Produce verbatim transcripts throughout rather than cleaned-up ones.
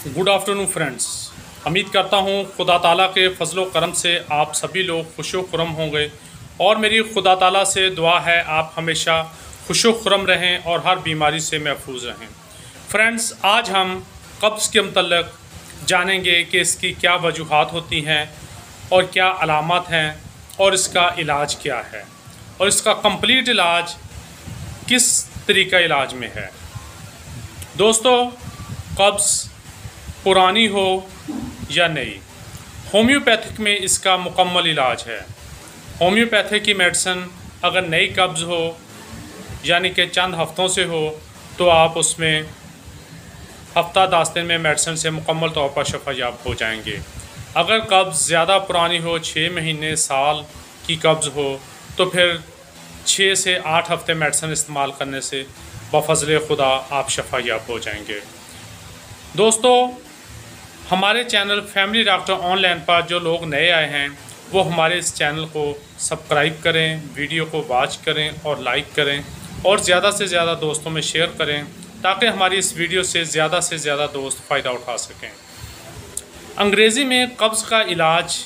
Good afternoon friends. उम्मीद करता हूँ खुदा ताला के फजलो करम से आप सभी लोग खुशो खुरम होंगे और मेरी खुदा ताला से दुआ है आप हमेशा खुशो खुरम रहें और हर बीमारी से महफूज रहें। फ्रेंड्स, आज हम कब्ज़ के मतलब जानेंगे कि इसकी क्या वजूहात होती हैं और क्या अलामत हैं और इसका इलाज क्या है और इसका कंप्लीट इलाज किस तरीका इलाज में है। दोस्तों, कब्ज़ पुरानी हो या नई, होम्योपैथिक में इसका मुकम्मल इलाज है। होम्योपैथिक की मेडिसिन अगर नई कब्ज़ हो यानी कि चंद हफ्तों से हो तो आप उसमें हफ्ता दस दिन में मेडिसिन से मुकम्मल तौर पर शफायाब हो जाएंगे। अगर कब्ज़ ज़्यादा पुरानी हो, छः महीने साल की कब्ज़ हो, तो फिर छः से आठ हफ्ते मेडिसिन इस्तेमाल करने से बफज़ल खुदा आप शफायाब हो जाएंगे। दोस्तों, हमारे चैनल फैमिली डॉक्टर ऑनलाइन पर जो लोग नए आए हैं वो हमारे इस चैनल को सब्सक्राइब करें, वीडियो को वॉच करें और लाइक करें और ज़्यादा से ज़्यादा दोस्तों में शेयर करें ताकि हमारी इस वीडियो से ज़्यादा से ज़्यादा दोस्त फ़ायदा उठा सकें। अंग्रेज़ी में कब्ज़ का इलाज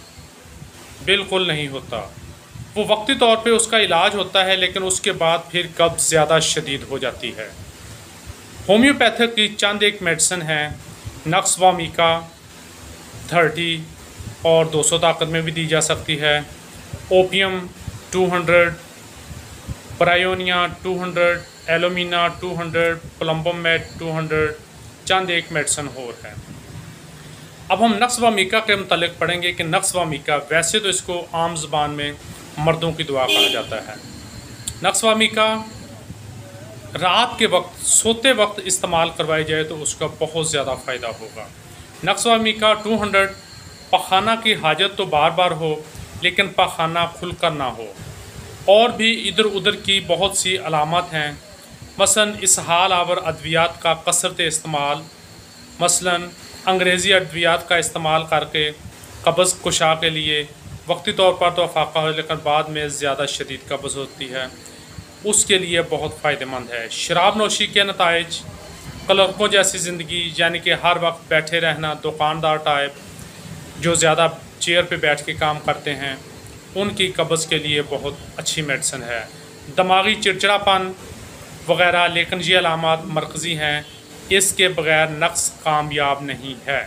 बिल्कुल नहीं होता, वो वक्ती तौर पे उसका इलाज होता है लेकिन उसके बाद फिर कब्ज़ ज़्यादा शदीद हो जाती है। होम्योपैथिक की चंद एक मेडिसिन है, नक्स वामिका थर्टी और दो सौ ताकत में भी दी जा सकती है, opium two hundred, bryonia two hundred, alumina two hundred, plumbum met two hundred, चंद एक मेडिसिन और है। अब हम नक्स वामिका के मतलब पढ़ेंगे कि नक्स वामिका, वैसे तो इसको आम ज़बान में मर्दों की दुआ कहा जाता है। नक्स वामिका रात के वक्त सोते वक्त इस्तेमाल करवाई जाए तो उसका बहुत ज़्यादा फ़ायदा होगा। नक्स वामिका टू हंड्रेड, पखाना की हाजत तो बार बार हो लेकिन पखाना खुलकर ना हो, और भी इधर उधर की बहुत सी अलामत हैं, मसलन इसहाल आवर अद्वियात का कसरत इस्तेमाल, मसलन अंग्रेज़ी अद्वियात का इस्तेमाल करके कब्ज़ कुशा के लिए वक्ती तौर पर तो अफाका हो लेकिन बाद में ज़्यादा शदीद कब्ज़ होती है, उसके लिए बहुत फ़ायदेमंद है। शराब नोशी के नताइज, क्लर्कों जैसी ज़िंदगी यानी कि हर वक्त बैठे रहना, दुकानदार टाइप जो ज़्यादा चेयर पे बैठ के काम करते हैं, उनकी कब्ज़ के लिए बहुत अच्छी मेडिसिन है। दिमागी चिड़चिड़ापन वग़ैरह, लेकिन ये अलामत मरकज़ी हैं, इसके बग़ैर नक्स कामयाब नहीं है।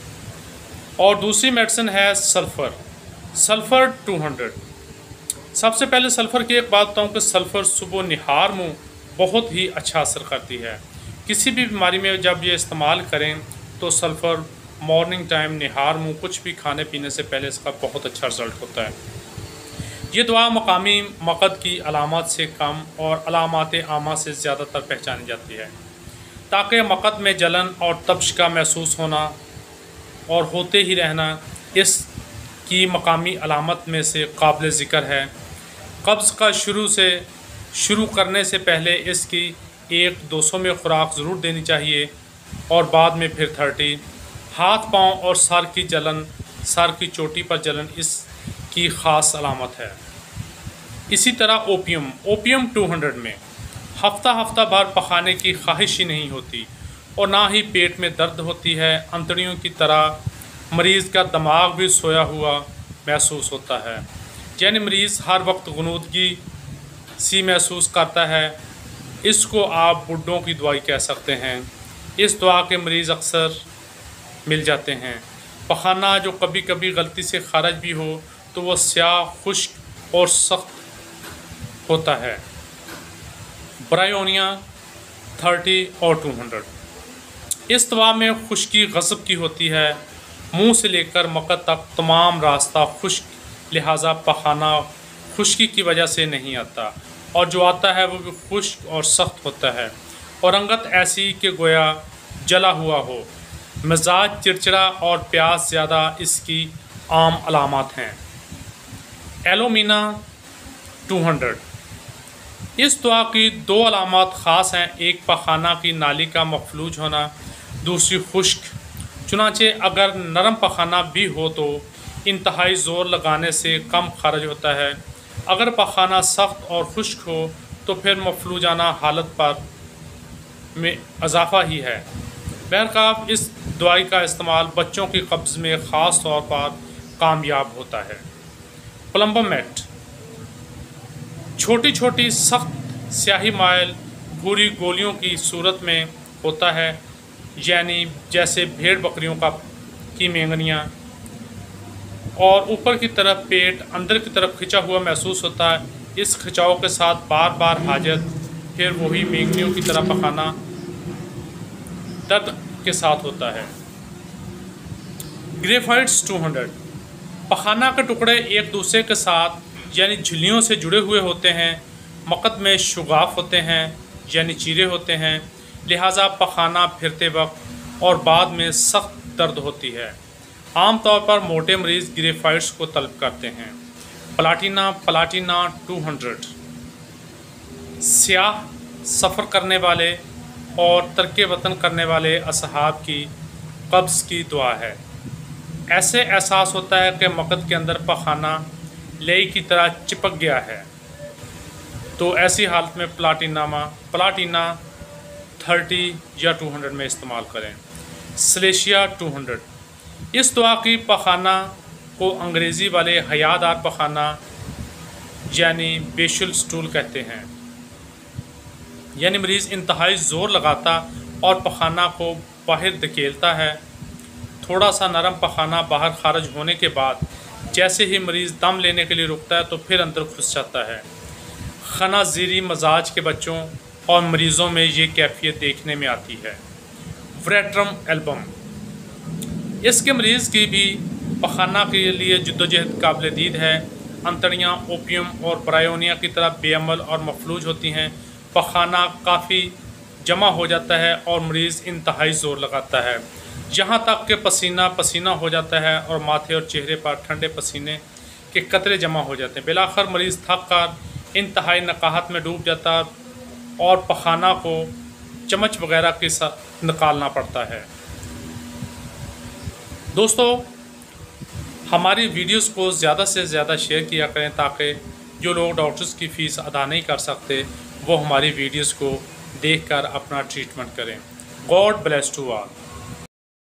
और दूसरी मेडिसिन है सल्फ़र, सल्फ़र टू हंड्रेड। सबसे पहले सल्फ़र की एक बात बताऊँ कि सल्फ़र सुबह निहार मुँह बहुत ही अच्छा असर करती है। किसी भी बीमारी में जब ये इस्तेमाल करें तो सल्फ़र मॉर्निंग टाइम निहार मुँह कुछ भी खाने पीने से पहले इसका बहुत अच्छा रिज़ल्ट होता है। ये दवा मकामी मक़द की अलामत से कम और अलामत आमा से ज़्यादातर पहचानी जाती है, ताकि मक़द में जलन और तब्श का महसूस होना और होते ही रहना इस की मकामी अलामत में से काबिल ज़िक्र है। कब्ज़ का शुरू से शुरू करने से पहले इसकी एक दो सौ में खुराक ज़रूर देनी चाहिए और बाद में फिर थर्टी। हाथ पाँव और सर की जलन, सर की चोटी पर जलन इसकी ख़ास अलामत है। इसी तरह ओपियम ओपियम टू हंड्रेड में हफ्ता हफ्ता भर पखाने की ख्वाहिश ही नहीं होती और ना ही पेट में दर्द होती है। अंतड़ियों की तरह मरीज़ का दिमाग भी सोया हुआ महसूस होता है, यानी मरीज़ हर वक्त गुनूदगी सी महसूस करता है। इसको आप बुड्ढों की दवाई कह सकते हैं। इस दवा के मरीज़ अक्सर मिल जाते हैं। पखाना जो कभी कभी गलती से खारिज भी हो तो वह स्याह, खुश्क और सख्त होता है। ब्रायोनिया थर्टी और टू हंड्रेड, इस दवा में खुश्की गज़ब की होती है। मुंह से लेकर मक़द तक तमाम रास्ता खुश्क, लिहाजा पखाना खुश्की की वजह से नहीं आता और जो आता है वो भी खुश्क और सख्त होता है और रंगत ऐसी कि गोया जला हुआ हो। मिजाज चिड़चिड़ा और प्यास ज़्यादा इसकी आम अलामत हैं। एलोमिना टू हंड्रेड, इस दवा की दो अलामत ख़ास हैं, एक पखाना की नाली का मफलूज होना, दूसरी खुश्क। चुनाचे अगर नरम पखाना भी हो तो इंतहाई ज़ोर लगाने से कम खारिज होता है। अगर पखाना सख्त और खुश्क हो तो फिर मफलूजाना हालत पर में इजाफ़ा ही है। बहरकाफ इस दवाई का इस्तेमाल बच्चों की कब्ज़ में ख़ास तौर पर कामयाब होता है। प्लम्बोमेट छोटी छोटी सख्त स्याही माइल भूरी गोलियों की सूरत में होता है, यानी जैसे भेड़ बकरियों का की मेंगनियाँ, और ऊपर की तरफ पेट अंदर की तरफ खिंचा हुआ महसूस होता है। इस खिंचाव के साथ बार बार हाजत, फिर वही मेंगनियों की तरह पखाना दर्द के साथ होता है। ग्रेफाइट्स दो सौ पखाना के टुकड़े एक दूसरे के साथ यानी झिल्लियों से जुड़े हुए होते हैं। मकद में शुगाफ होते हैं यानी चीरे होते हैं, लिहाजा पखाना फिरते वक्त और बाद में सख्त दर्द होती है। आमतौर पर मोटे मरीज़ ग्रेफाइट्स को तलब करते हैं। प्लाटिना प्लाटिना दो सौ स्याह सफ़र करने वाले और तरके वतन करने वाले असहाब की कब्ज़ की दुआ है। ऐसे एहसास होता है कि मकद के अंदर पखाना लेई की तरह चिपक गया है, तो ऐसी हालत में प्लाटिनामा प्लाटिना तीस या दो सौ में इस्तेमाल करें। सलेशिया दो सौ इस दुआ की पखाना को अंग्रेज़ी वाले हयादार पखाना यानी बेशुल स्टूल कहते हैं, यानी मरीज़ इंतहाई ज़ोर लगाता और पखाना को बाहर धकेलता है। थोड़ा सा नरम पखाना बाहर खारिज होने के बाद जैसे ही मरीज़ दम लेने के लिए रुकता है तो फिर अंदर घुस जाता है। खनाज़ीरी मजाज के बच्चों और मरीज़ों में ये कैफियत देखने में आती है। व्रेट्रम एल्बम इसके मरीज़ की भी पखाना के लिए जद्दोजहद काबिल दीद है। अंतड़ियाँ ओपियम और ब्रायोनिया की तरह बेअमल और मफलूज होती हैं। पखाना काफ़ी जमा हो जाता है और मरीज़ इंतहाई ज़ोर लगाता है, यहाँ तक कि पसीना पसीना हो जाता है और माथे और चेहरे पर ठंडे पसीने के कतरे जमा हो जाते हैं। बिलाखिर मरीज़ थक कर इंतहाई नकाहत में डूब जाता और पखाना को चम्मच वगैरह के साथ निकालना पड़ता है। दोस्तों, हमारी वीडियोस को ज़्यादा से ज़्यादा शेयर किया करें ताकि जो लोग डॉक्टर्स की फ़ीस अदा नहीं कर सकते वो हमारी वीडियोस को देखकर अपना ट्रीटमेंट करें। God bless to all.